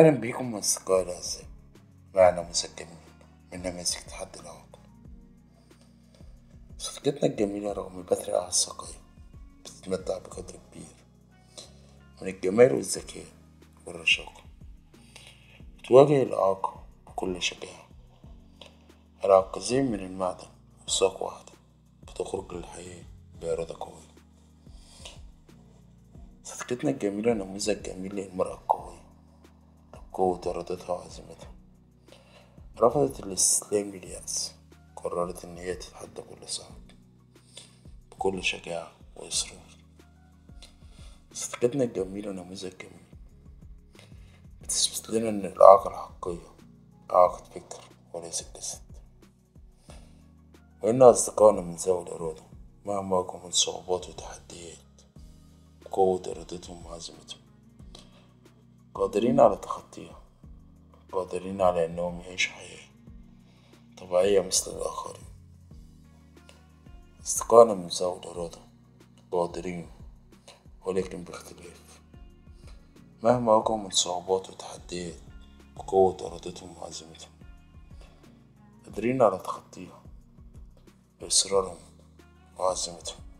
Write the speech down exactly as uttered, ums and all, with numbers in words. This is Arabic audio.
أهلا بيكم أصدقائي الأعزاء، معنا مسجلين من نماذج تحدي العقل. صديقتنا الجميلة رغم بثرها الثقيل بتتمتع بقدر كبير من الجمال والذكاء والرشاقة. بتواجه الإعاقة بكل شجاعة. العكازين من المعدن وساق واحدة بتخرج للحياة بإرادة قوية. صديقتنا الجميلة نموذج جميل للمرأة القوية، قوة إرادتها وعزيمتها. رفضت الاستسلام لليأس، قررت إن هي تتحدى كل صعب بكل شجاعة وإصرار. صديقتنا الجميلة نموذج جميل بتثبت لنا إن الإعاقة الحقيقية إعاقة فكر وليست جسد، وإن أصدقائنا من ذوي الإرادة مهما واجهوا من صعوبات وتحديات بقوة إرادتهم وعزيمتهم قادرين على تخطيها، قادرين على إنهم يعيشوا حياة طبيعية مثل الآخرين. أصدقائنا من ذوي الإرادة قادرين ولكن باختلاف، مهما واجهوا من صعوبات وتحديات بقوة إرادتهم وعزيمتهم قادرين على تخطيها بإصرارهم وعزيمتهم.